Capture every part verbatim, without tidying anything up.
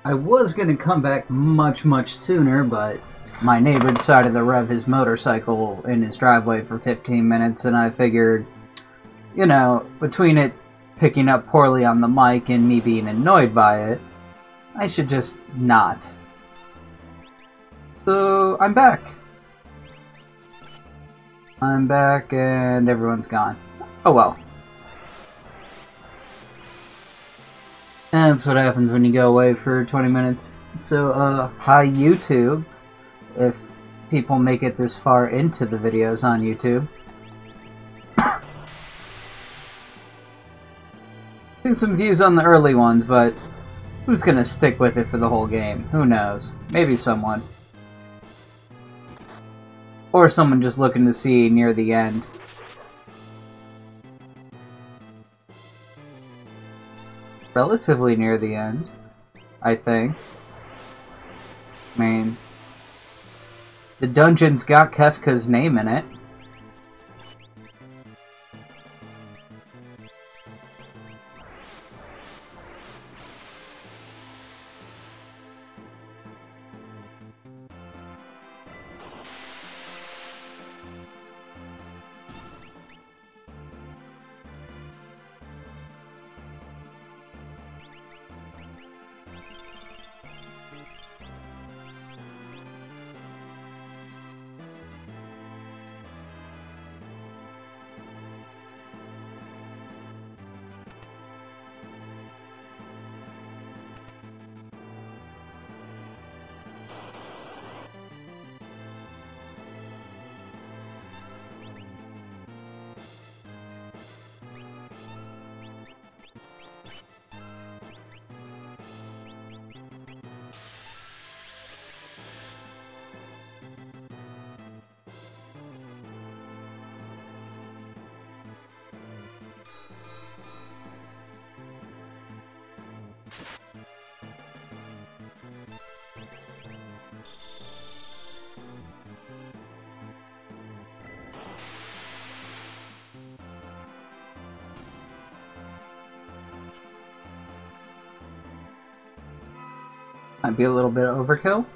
I was going to come back much, much sooner, but my neighbor decided to rev his motorcycle in his driveway for fifteen minutes, and I figured, you know, between it picking up poorly on the mic and me being annoyed by it, I should just not. So, I'm back. I'm back and everyone's gone. Oh well. That's what happens when you go away for twenty minutes. So, uh, hi YouTube, if people make it this far into the videos on YouTube. Seen some views on the early ones, but who's gonna stick with it for the whole game? Who knows? Maybe someone. Or someone just looking to see near the end. Relatively near the end, I think. I mean, the dungeon's got Kefka's name in it. Might be a little bit overkill.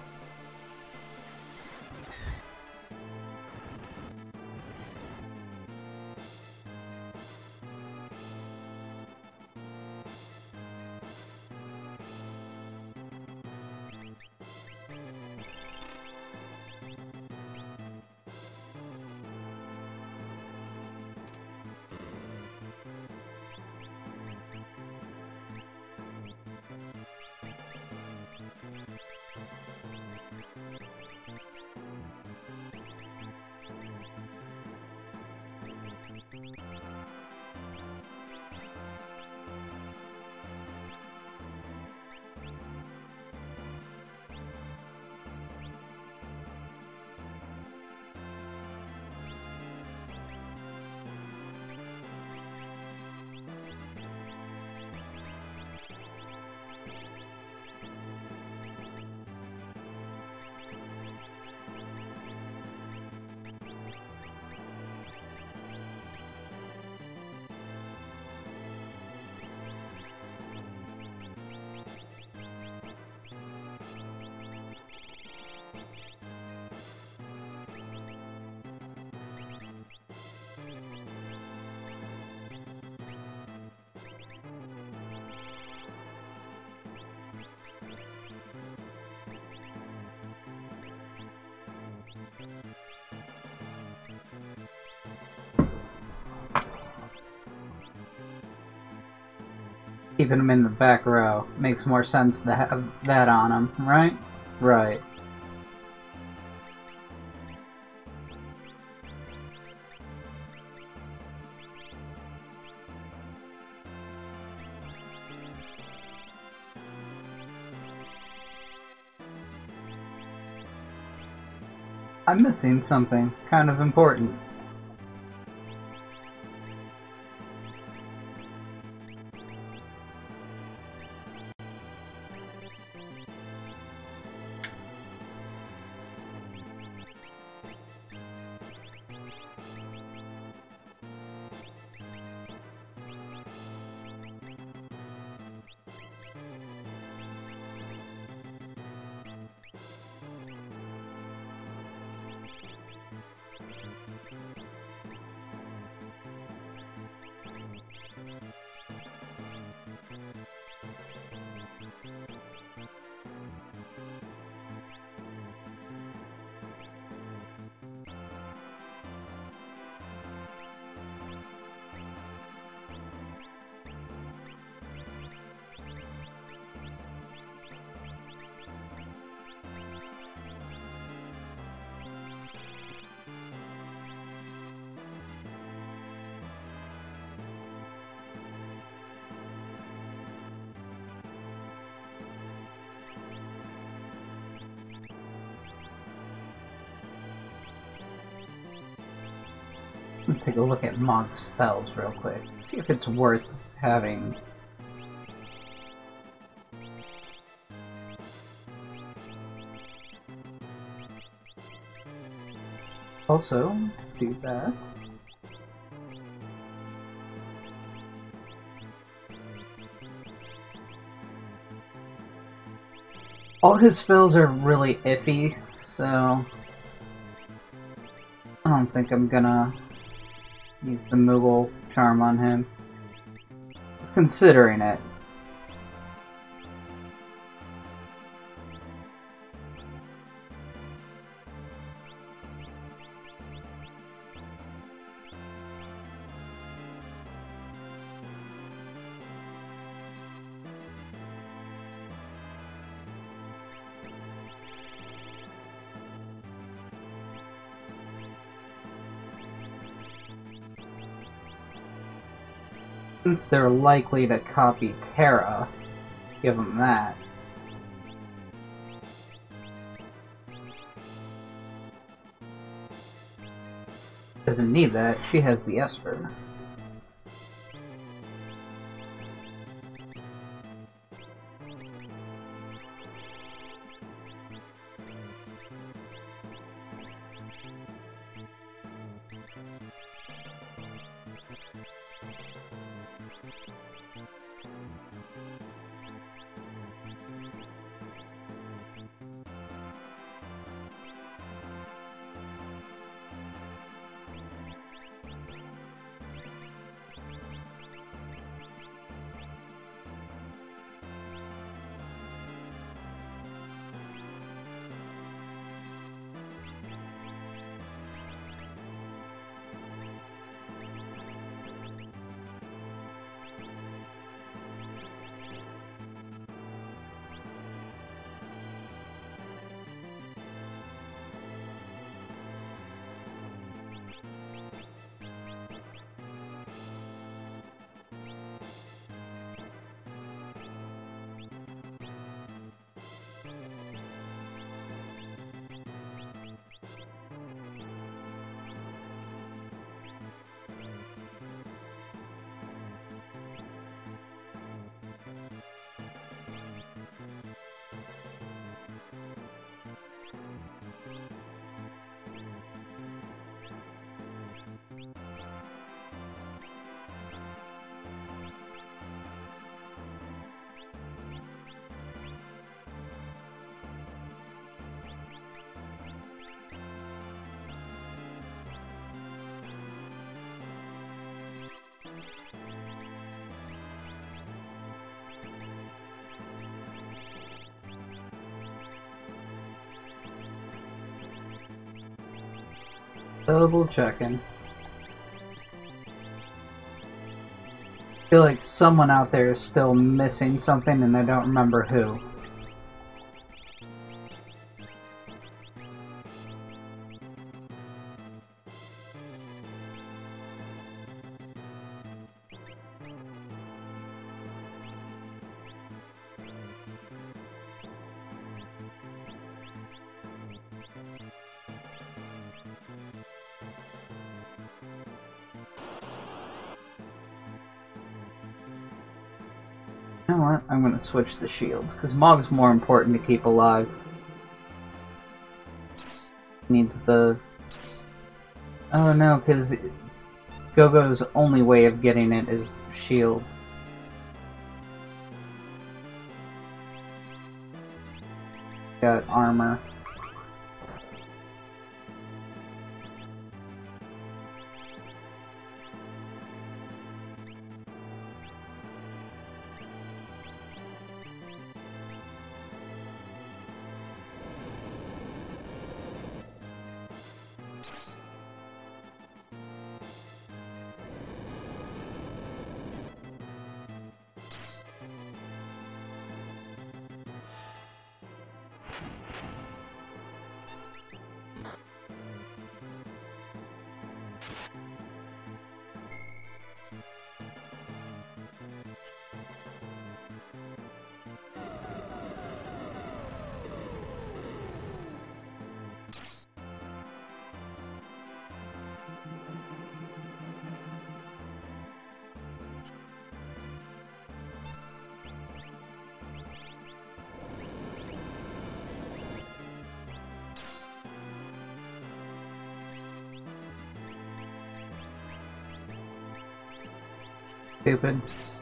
Keeping him in the back row makes more sense to have that on him, right? Right. I'm missing something kind of important. Let's take a look at Mog's spells real quick. See if it's worth having. Also, do that. All his spells are really iffy, so I don't think I'm gonna use the Moogle charm on him. Just considering it. Since they're likely to copy Terra, give them that. Doesn't need that, she has the Esper. Double checking. I feel like someone out there is still missing something and I don't remember who. You know what? I'm gonna switch the shields, because Mog's more important to keep alive. Needs the... Oh no, because Gogo's only way of getting it is shield. Got armor. Stupid.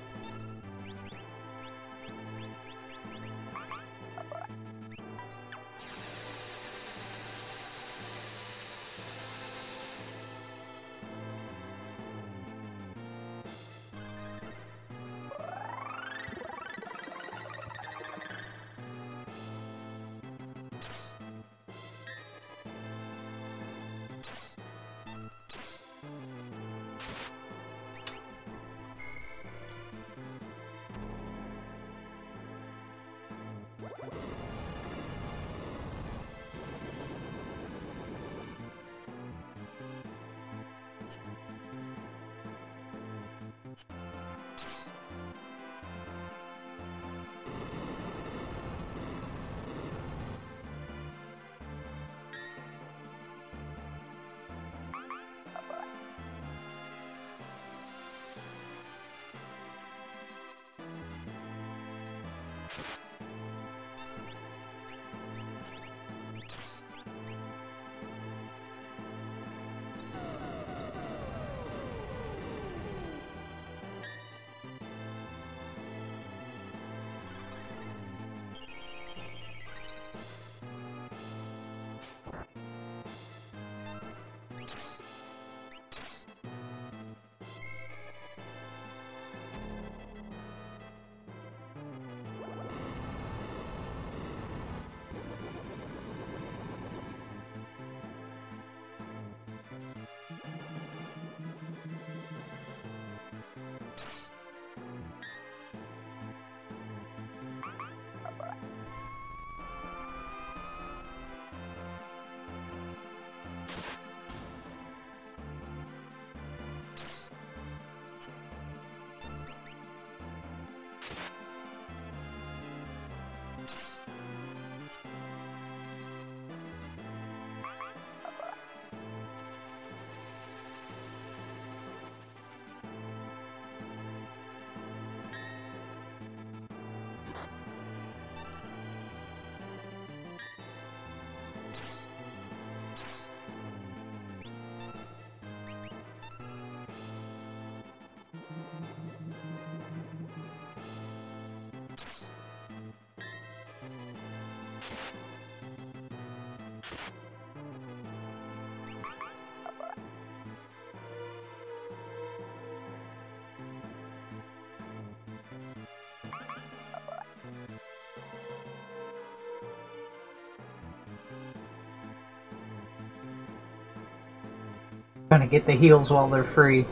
Trying to get the heals while they're free.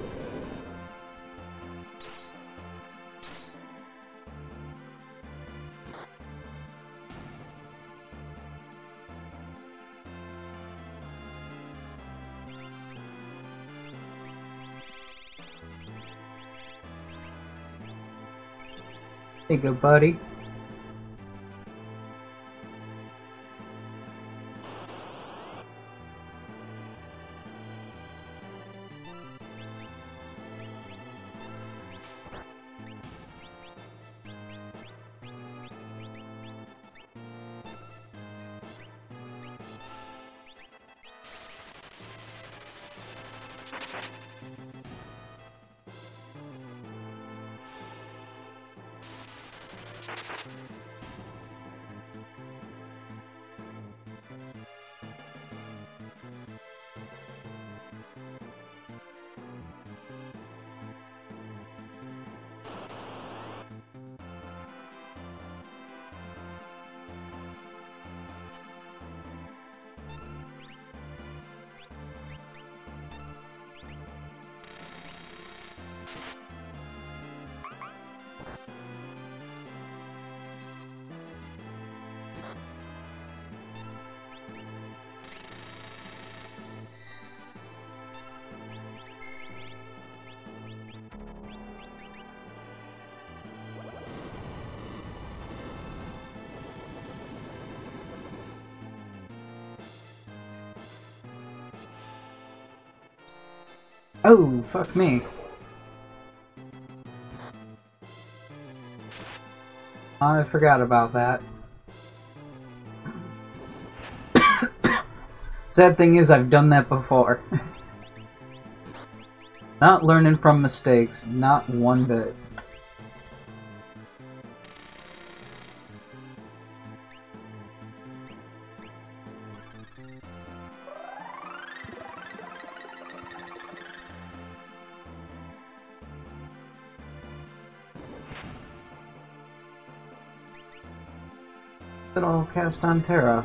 There you go, buddy. Oh, fuck me. I forgot about that. Sad thing is, I've done that before. Not learning from mistakes, not one bit. Good old cast on Terra.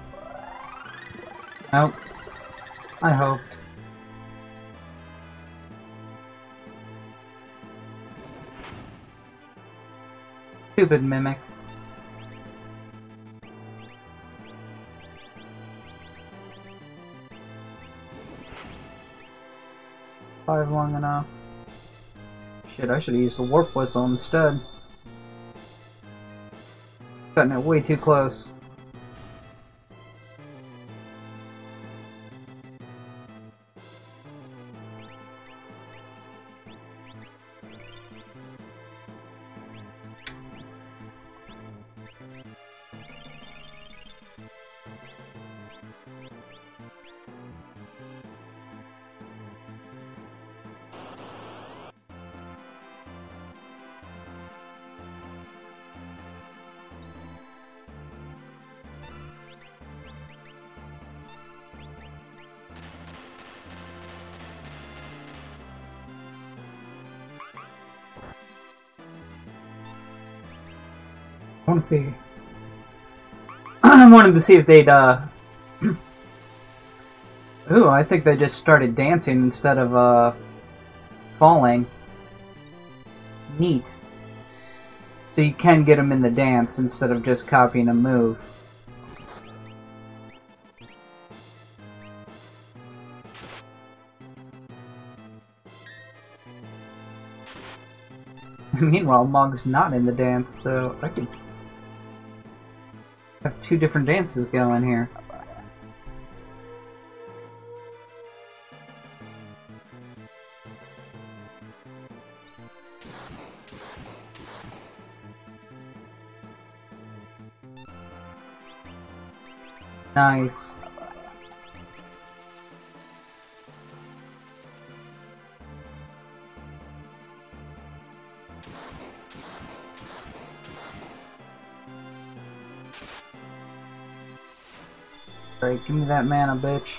Nope. I hoped. Stupid Mimic. Five long enough. Shit, I should have used the Warp Whistle instead. Gotten it way too close. I want to see. I wanted to see if they'd, uh... Ooh, I think they just started dancing instead of, uh... falling. Neat. So you can get them in the dance instead of just copying a move. Meanwhile, Mog's not in the dance, so I could have two different dances going here. Nice. Alright, give me that mana, bitch.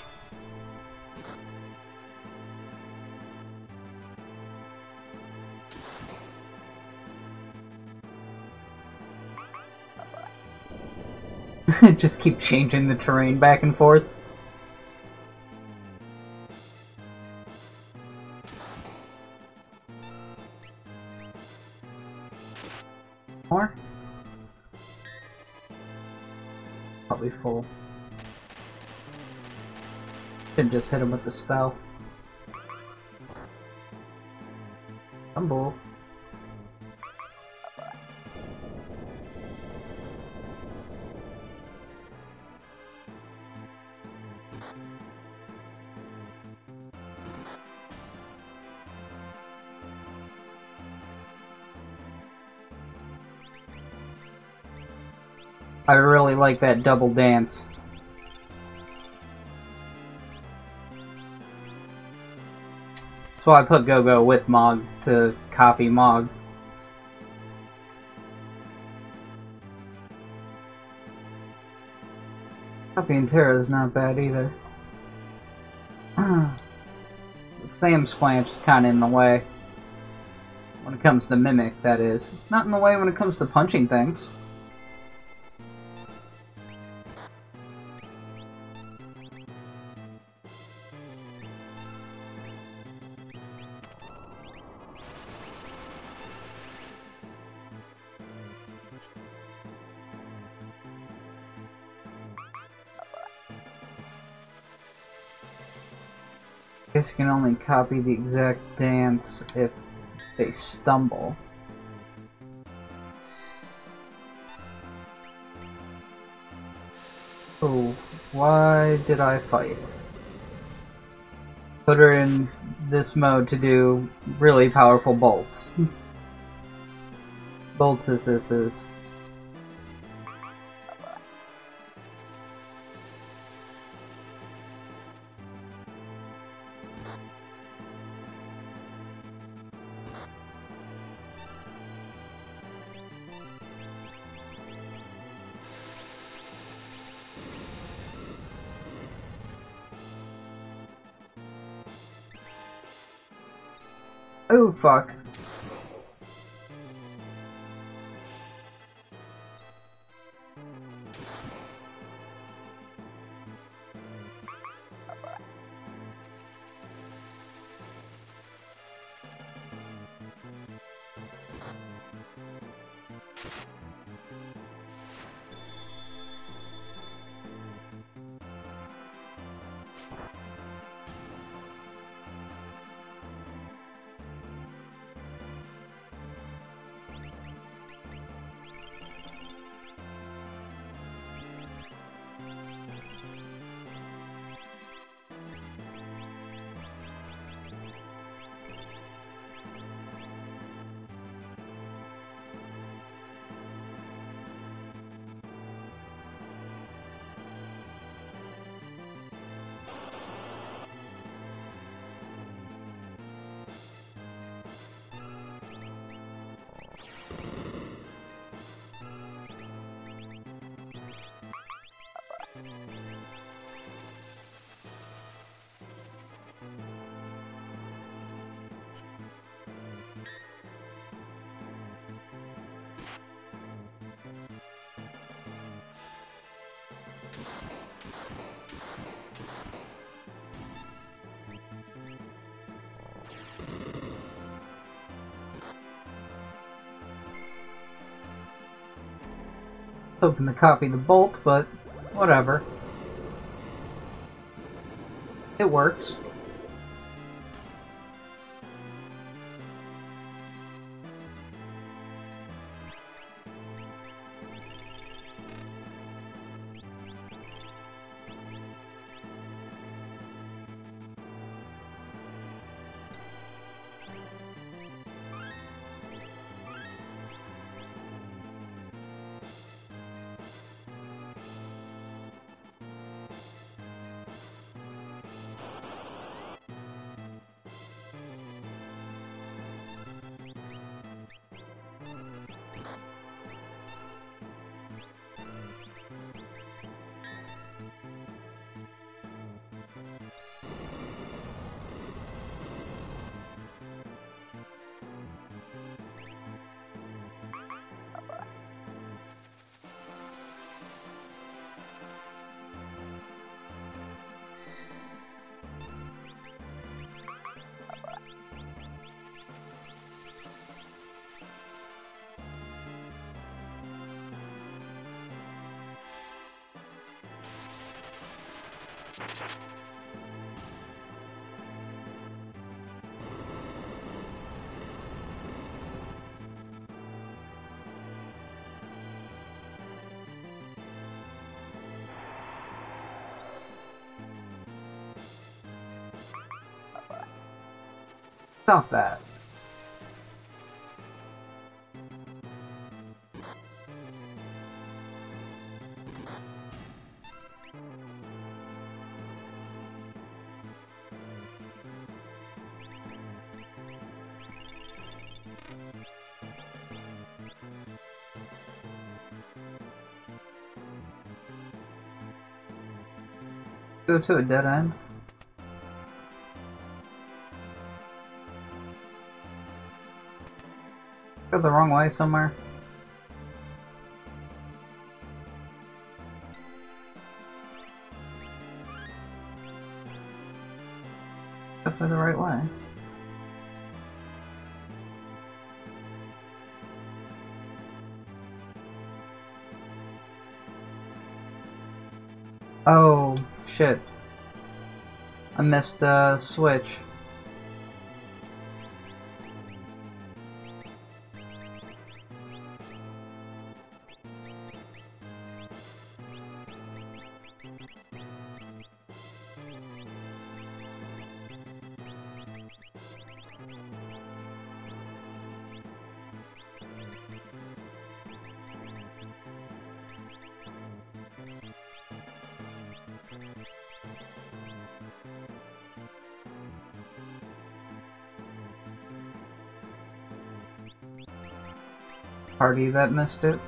Just keep changing the terrain back and forth. More? Probably full. Should just hit him with the spell. Tumble. I really like that double dance. That's why I put Go-Go with Mog to copy Mog. Copying Terra is not bad either. Sam Splanch is kind of in the way. When it comes to Mimic, that is. Not in the way when it comes to punching things. I guess you can only copy the exact dance if they stumble. Oh, why did I fight? Put her in this mode to do really powerful bolts. Bolts is this is. Oh, fuck. Hoping to copy the bolt, but whatever. It works. Stop that. Go to a dead end. Go the wrong way somewhere. Definitely the right way. Oh, shit. I missed the uh, switch. Party that missed it.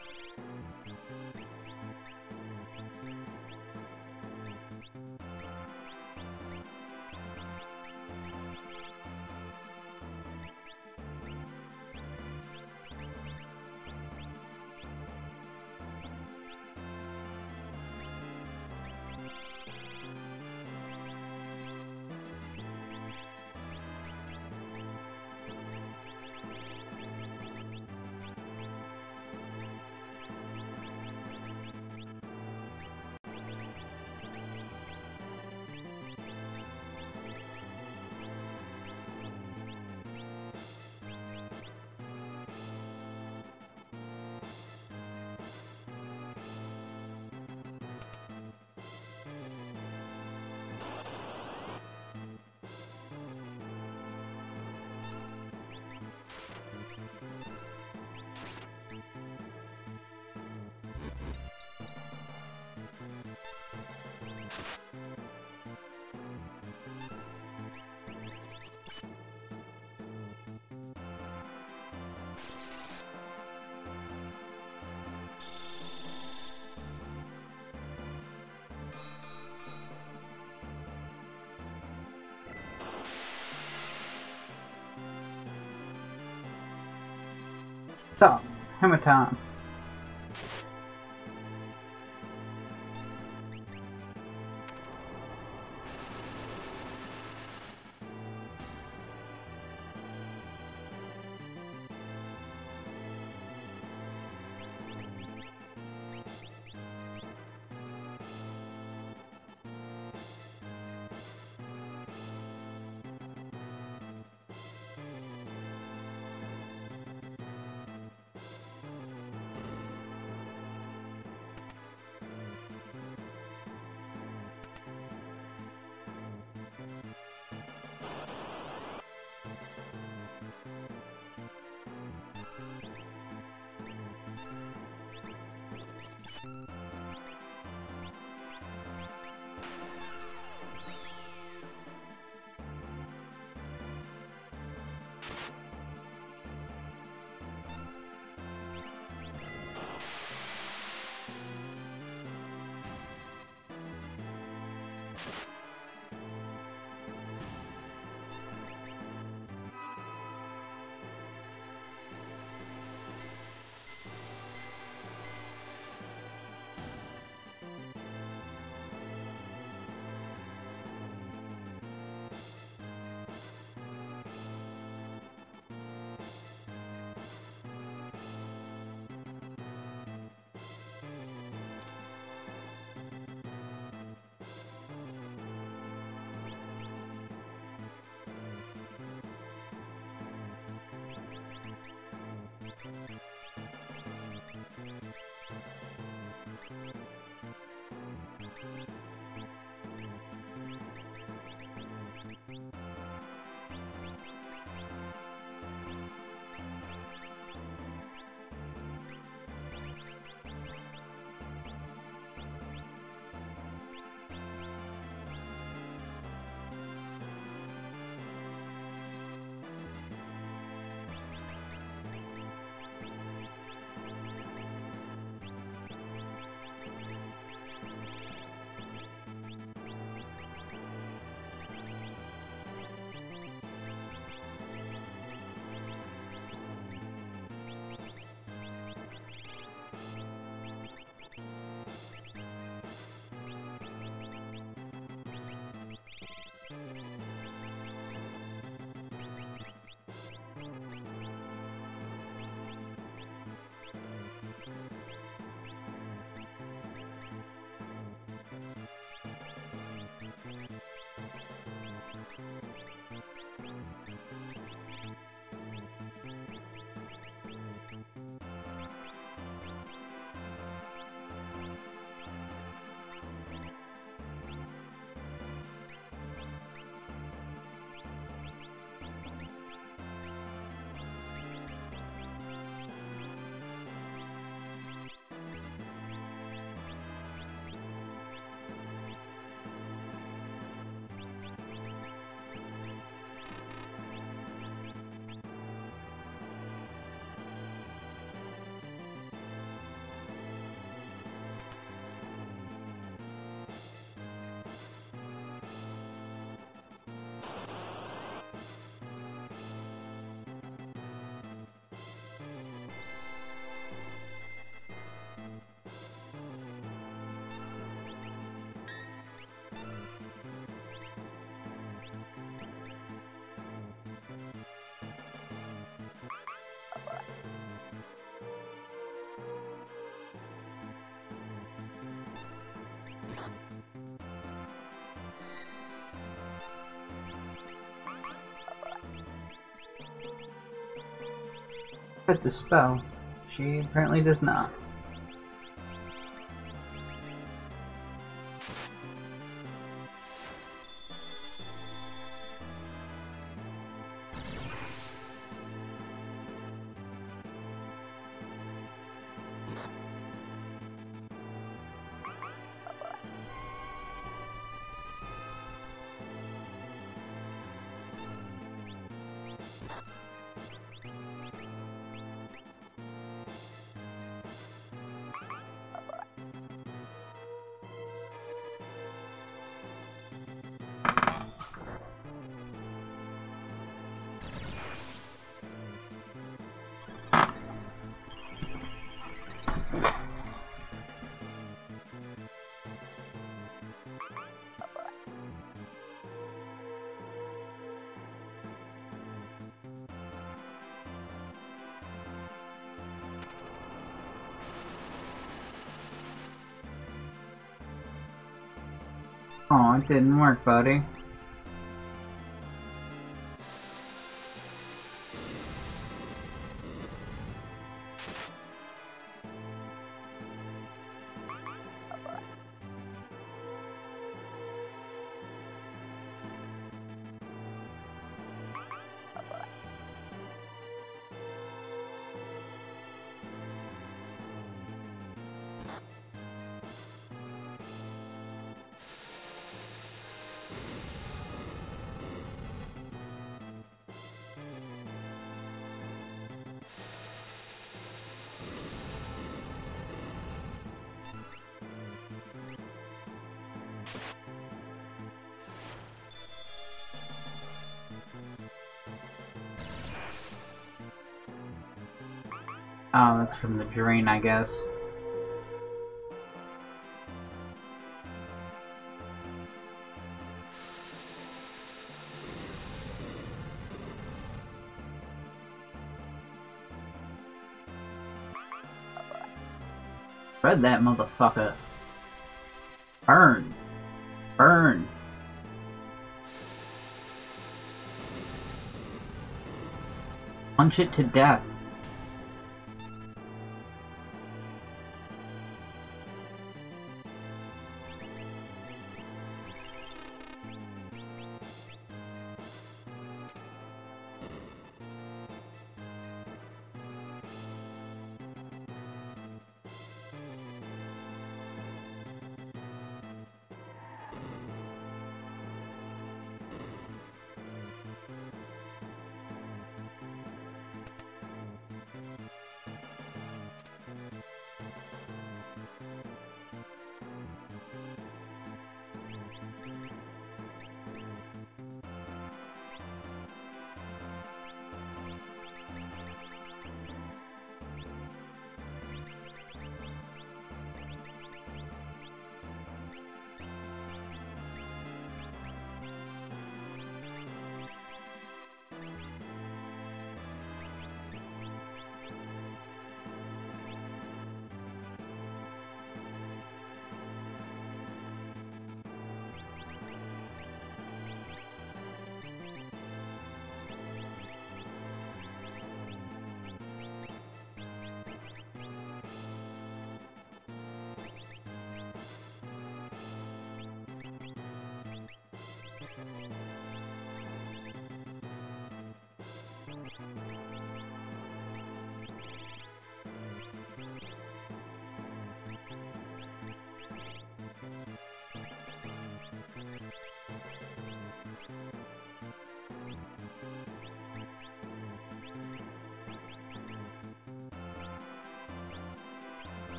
So, hammer time. But dispel, she apparently does not. Oh, it didn't work, buddy. Oh, that's from the drain, I guess. Read that motherfucker. Burn. Burn. Punch it to death.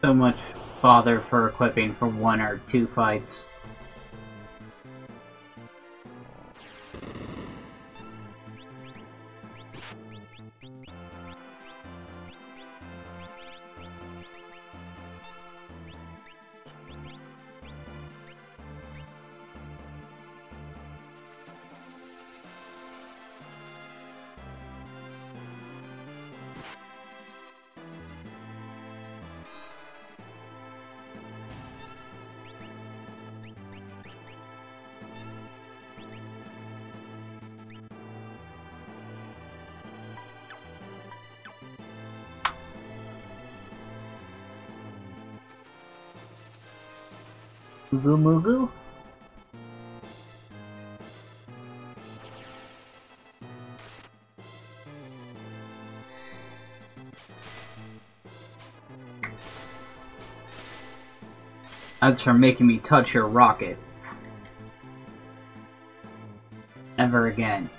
so much bother for equipping for one or two fights. Mugu Mugu? That's for making me touch your rocket. Ever again.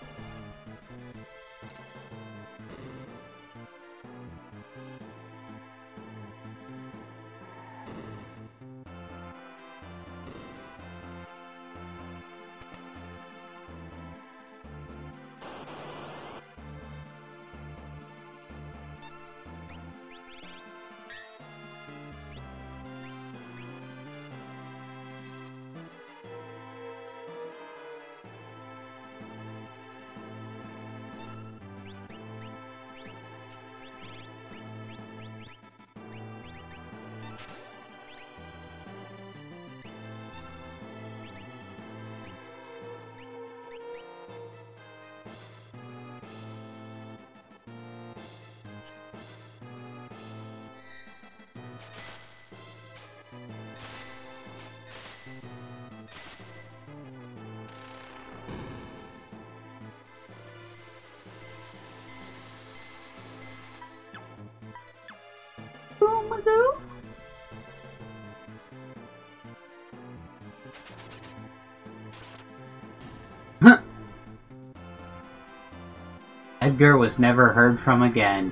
Edgar was never heard from again.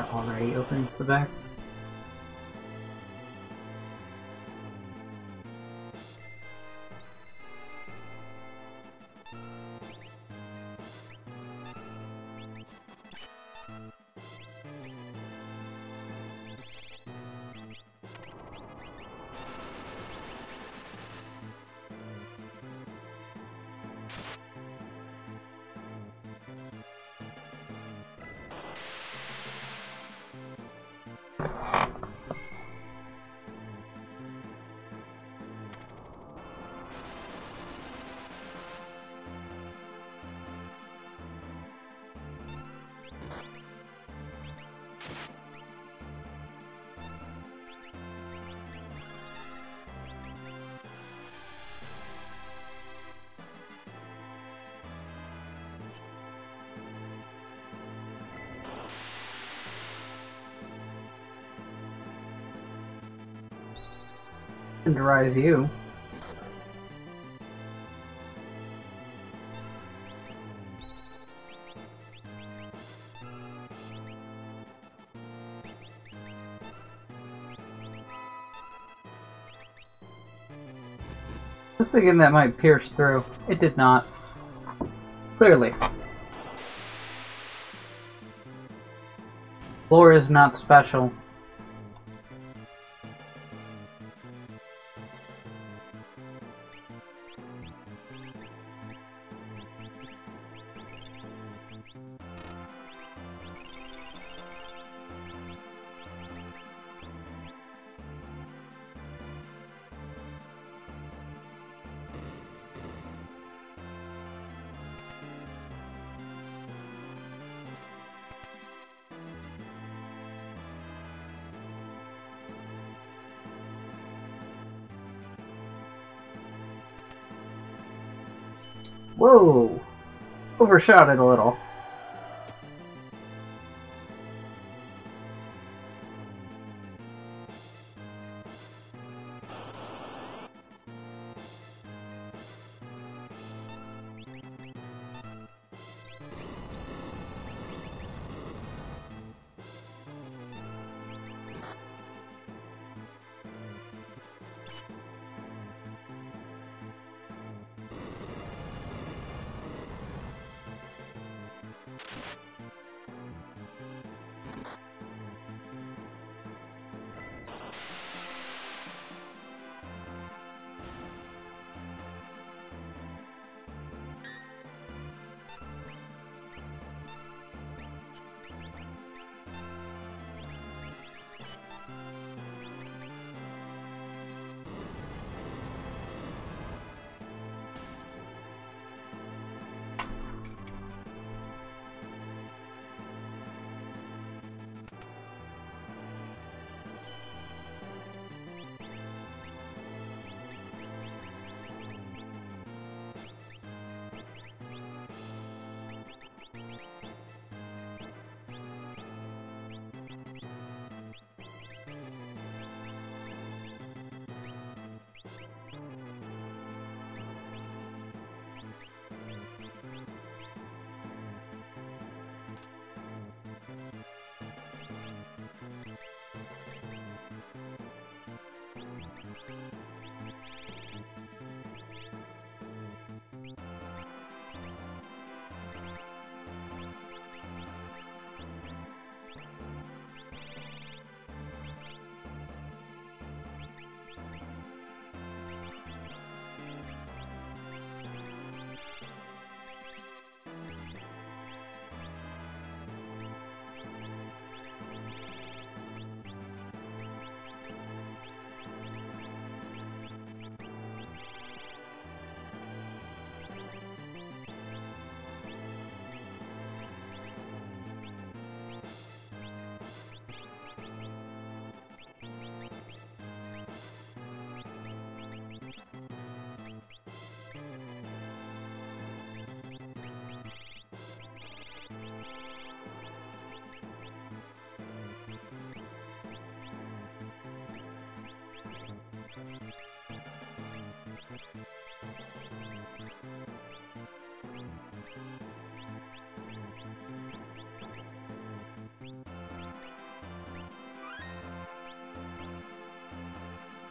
already opens the back. Cinderize you. I was thinking that might pierce through. It did not. Clearly. Lore is not special. Whoa! Overshot it a little.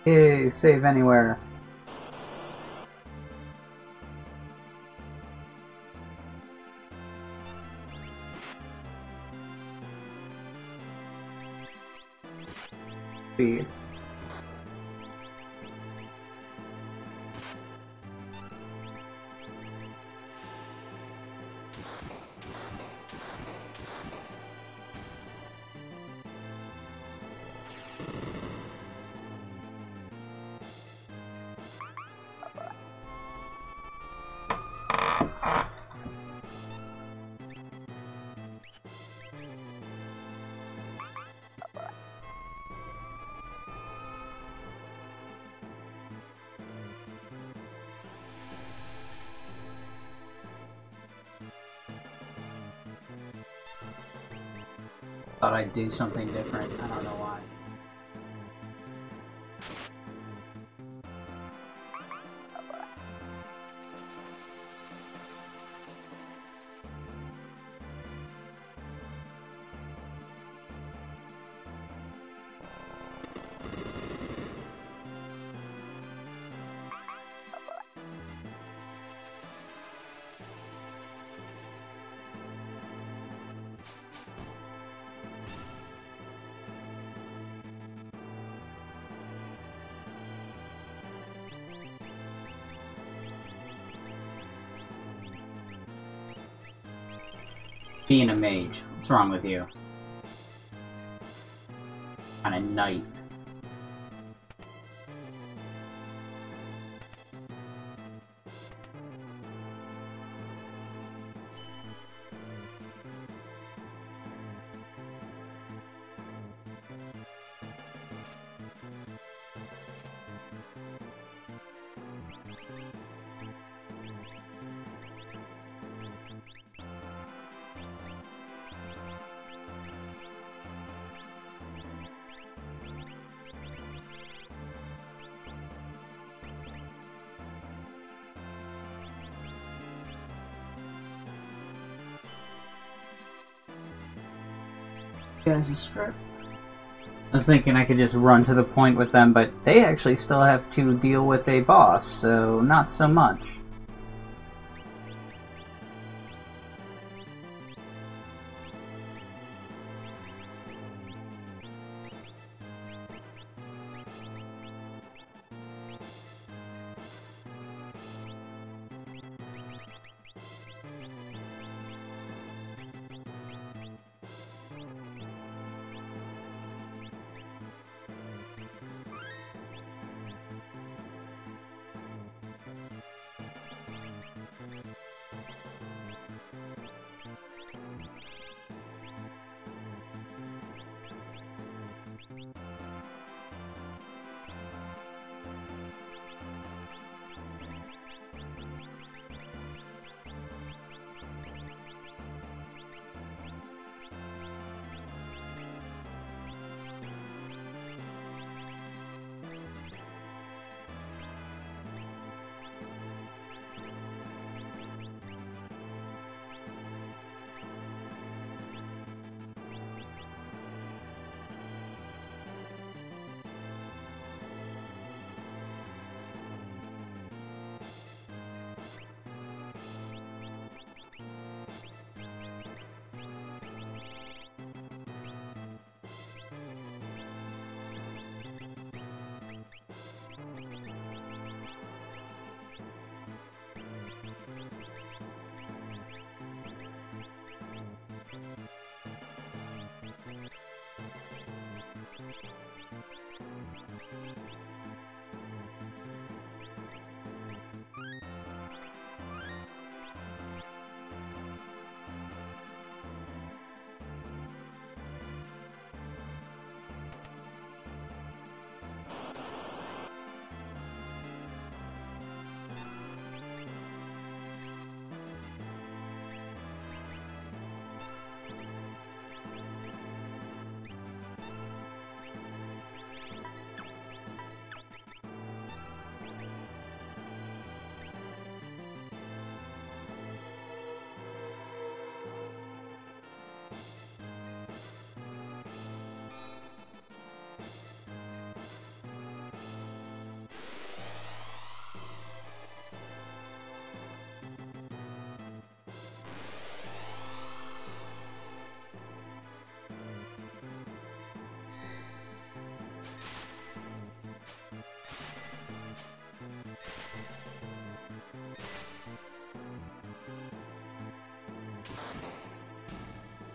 Yay, save anywhere. Speed. Thought I'd do something different. I don't know why. Being a mage. What's wrong with you? On a knight. Guys, a script. I was thinking I could just run to the point with them, but they actually still have to deal with a boss, so not so much.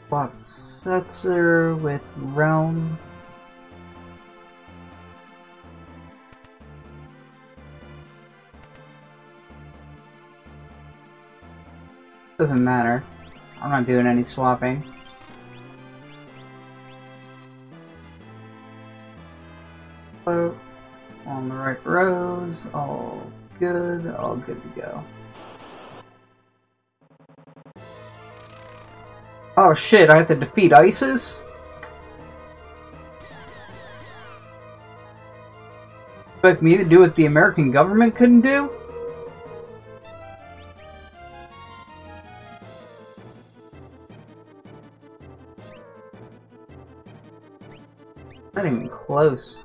Swap Setzer with Realm. Doesn't matter. I'm not doing any swapping. Oh, on the right rows, all good, all good to go. Oh shit, I have to defeat ISIS? Expect me to do what the American government couldn't do? Not even close.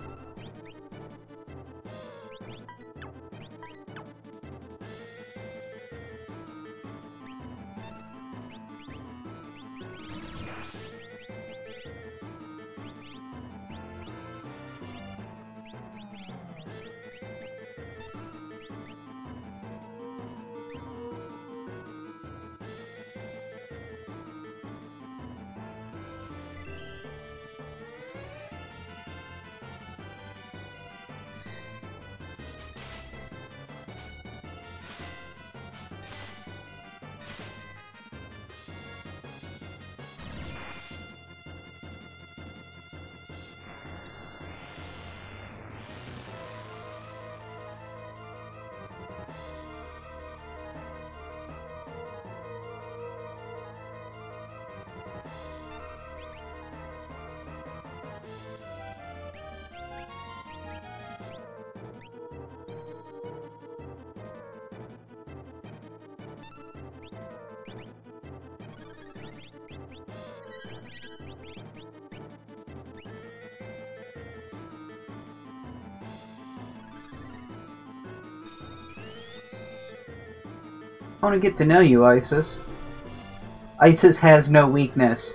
I want to get to know you, ISIS. ISIS has no weakness.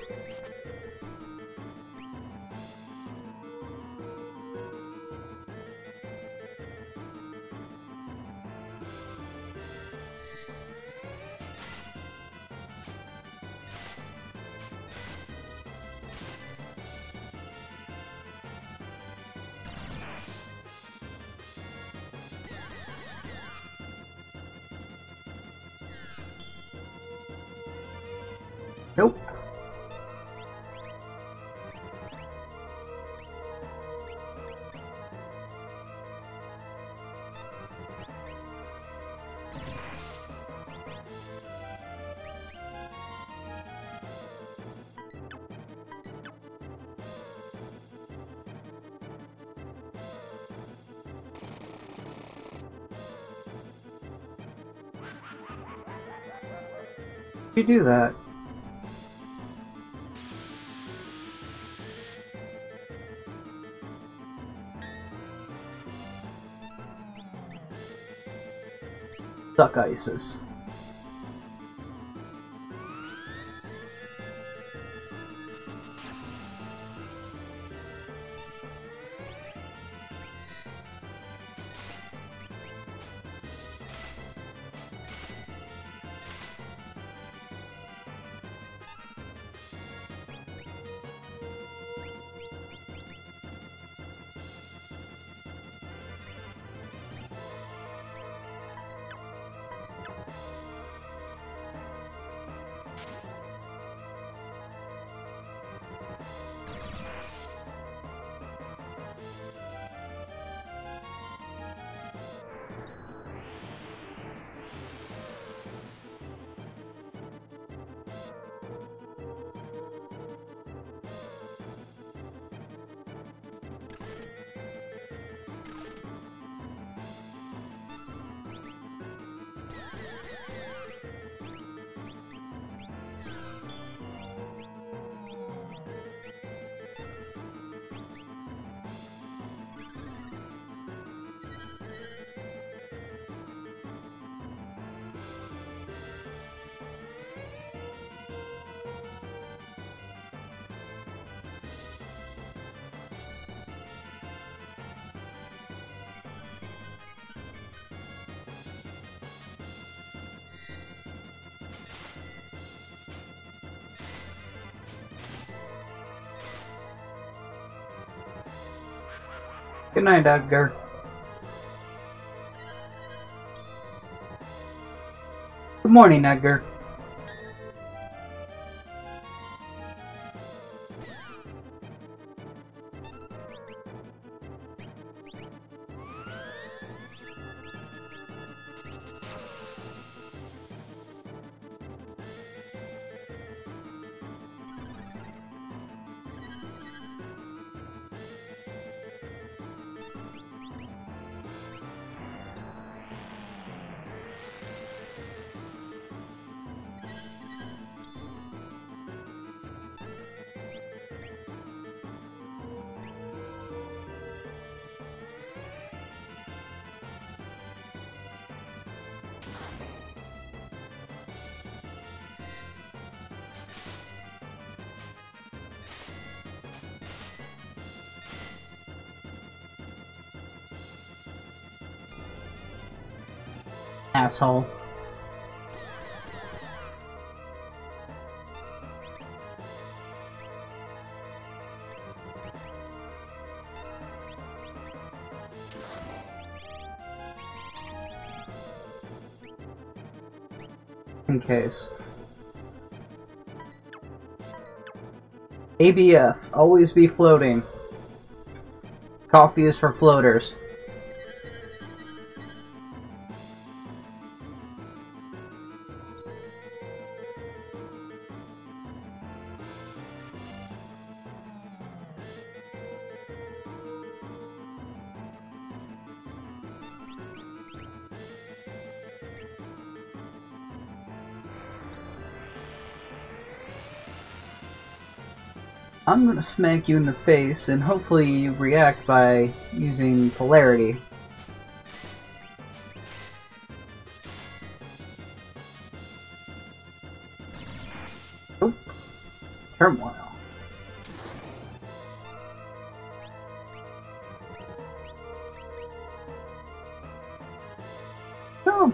Nope. You do that. Suck ISIS. Good night, Edgar. Good morning, Edgar. Asshole. In case. A B F, always be floating. Coffee is for floaters. I'm gonna smack you in the face, and hopefully you react by using polarity. Oh, turmoil. Oh.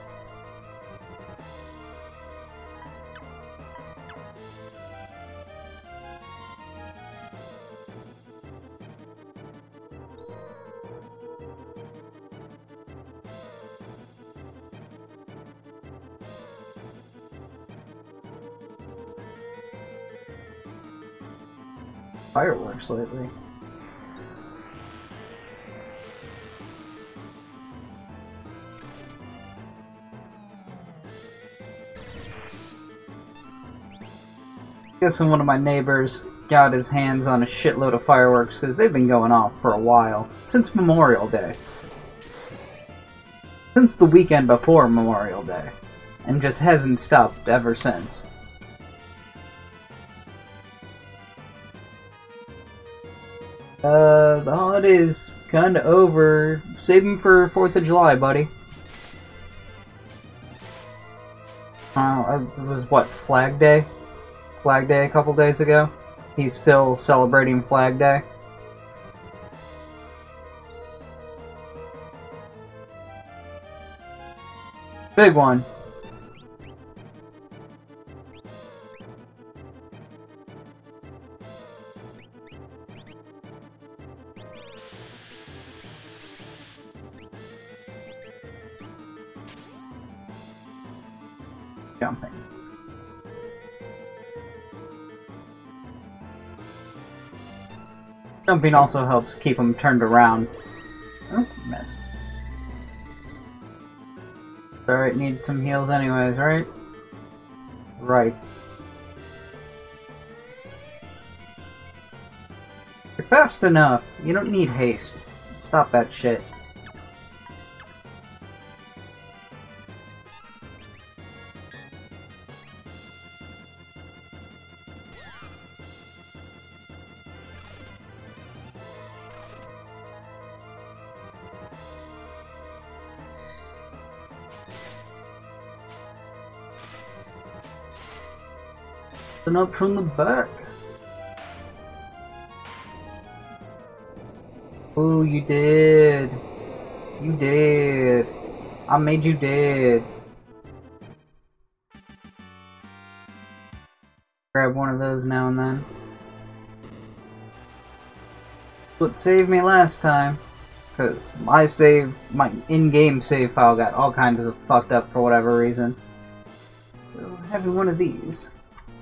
Fireworks lately. Guessing one of my neighbors got his hands on a shitload of fireworks because they've been going off for a while. Since Memorial Day. Since the weekend before Memorial Day. And just hasn't stopped ever since. Uh, the holiday's kinda over. Save them for fourth of July, buddy. Uh, it was what, Flag Day? Flag Day a couple days ago? He's still celebrating Flag Day? Big one. Jumping. Jumping also helps keep them turned around. Oh, missed. Alright, need some heals anyways, right? Right. You're fast enough. You don't need haste. Stop that shit. Up from the back. Ooh, you did. You did. I made you dead. Grab one of those now and then. What saved me last time. Because my save, my in-game save file got all kinds of fucked up for whatever reason. So, having one of these.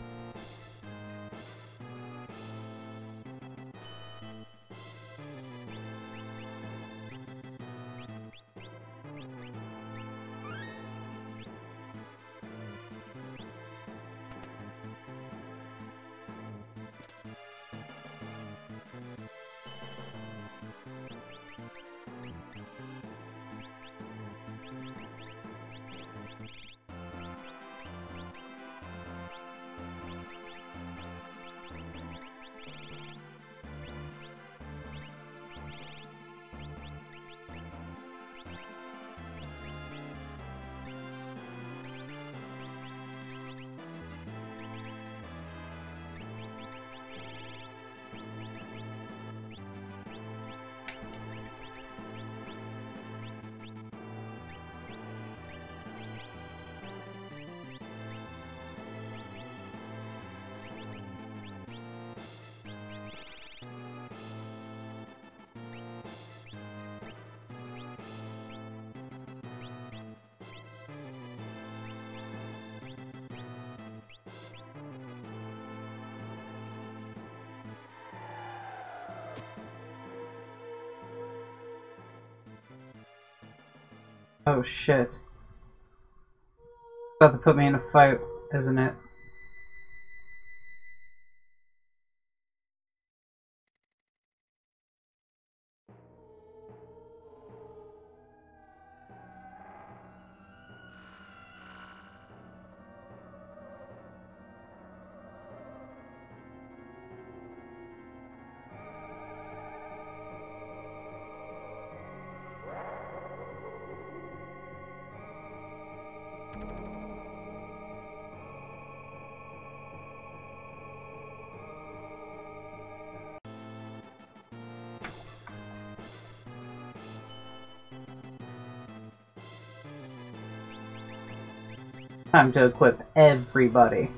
Oh shit. It's about to put me in a fight, isn't it? Time to equip everybody.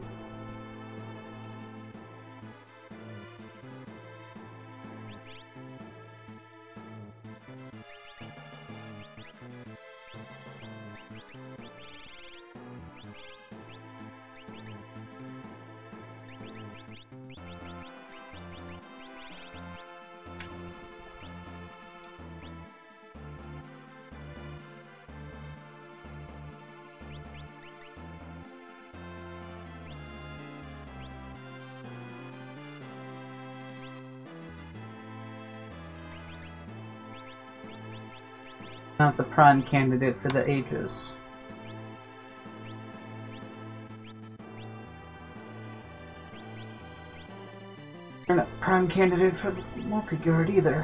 Not the prime candidate for the Aegis. You're not prime candidate for the multi-guard either.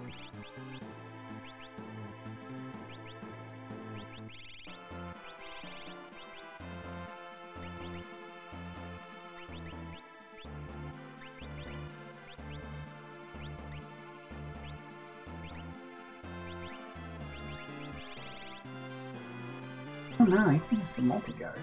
Oh no, I can use the multi-guard.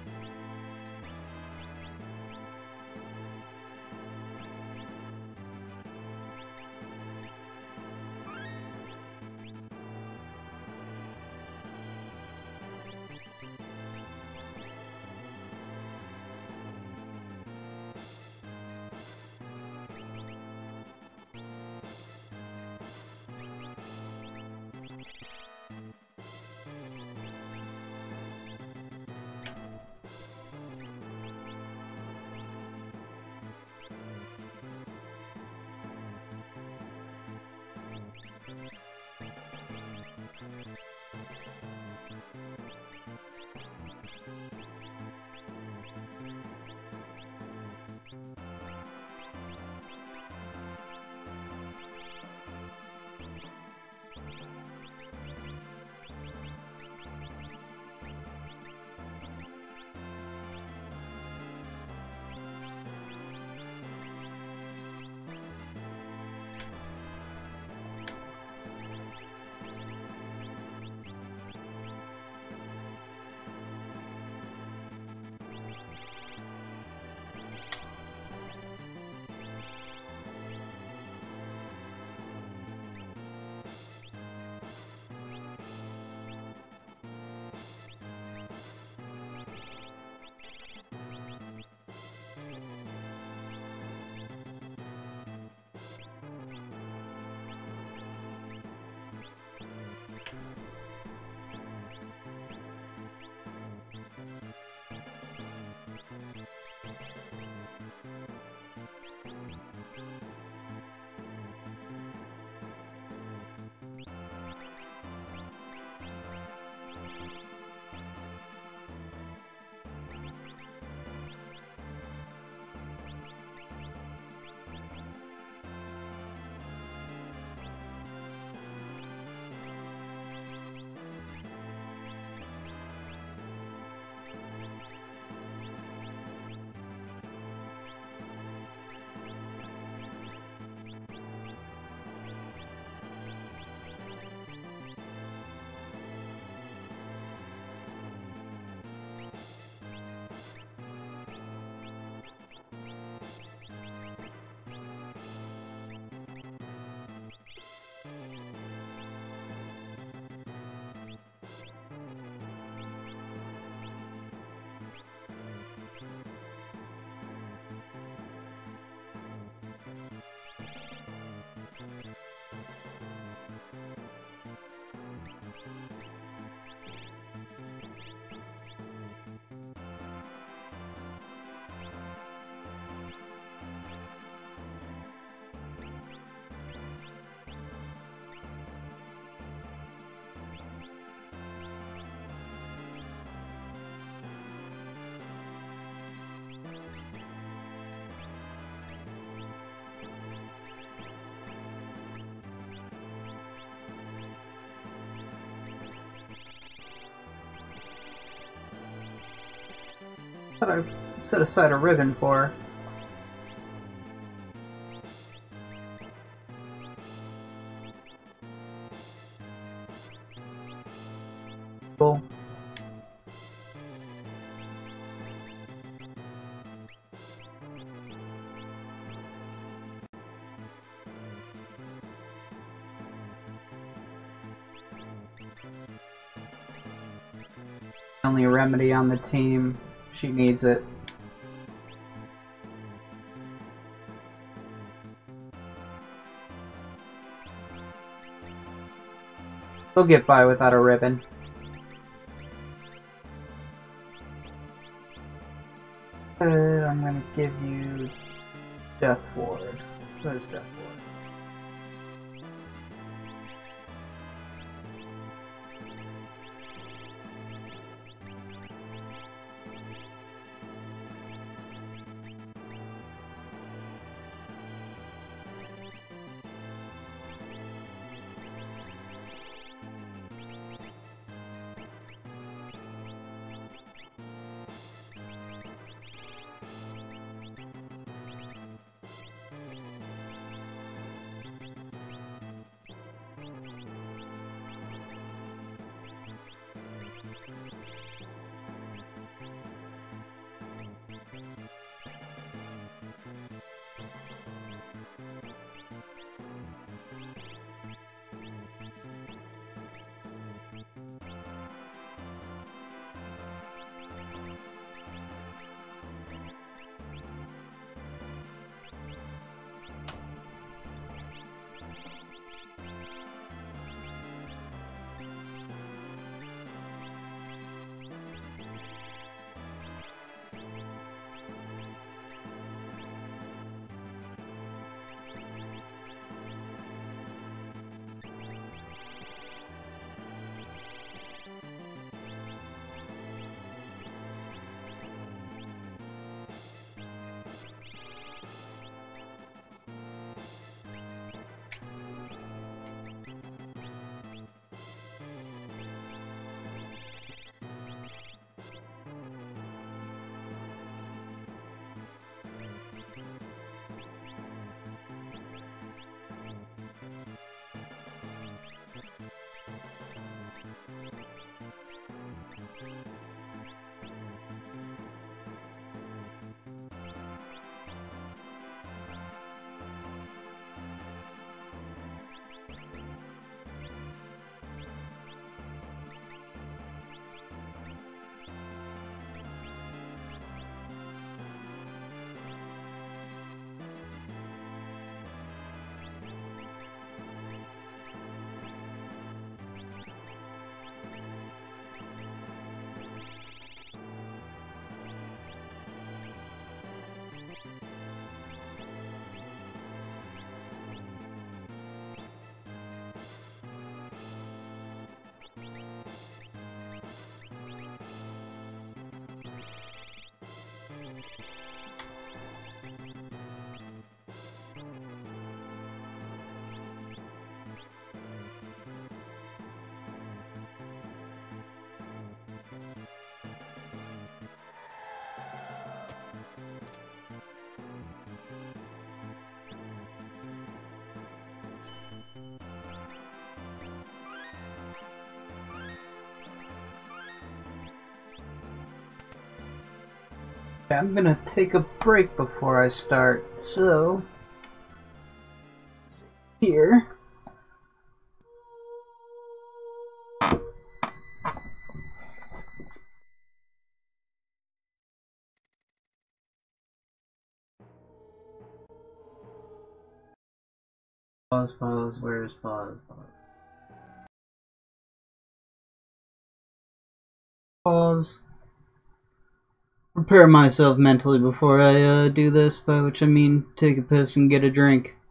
Thought I set aside a ribbon for her. Cool. Only a remedy on the team. She needs it. We'll get by without a ribbon. Uh, I'm gonna give you Death Ward. What is Death Ward? Okay, I'm gonna take a break before I start, so... Here. Pause, pause, where's pause, pause? Pause. Prepare myself mentally before I uh, do this, by which I mean take a piss and get a drink.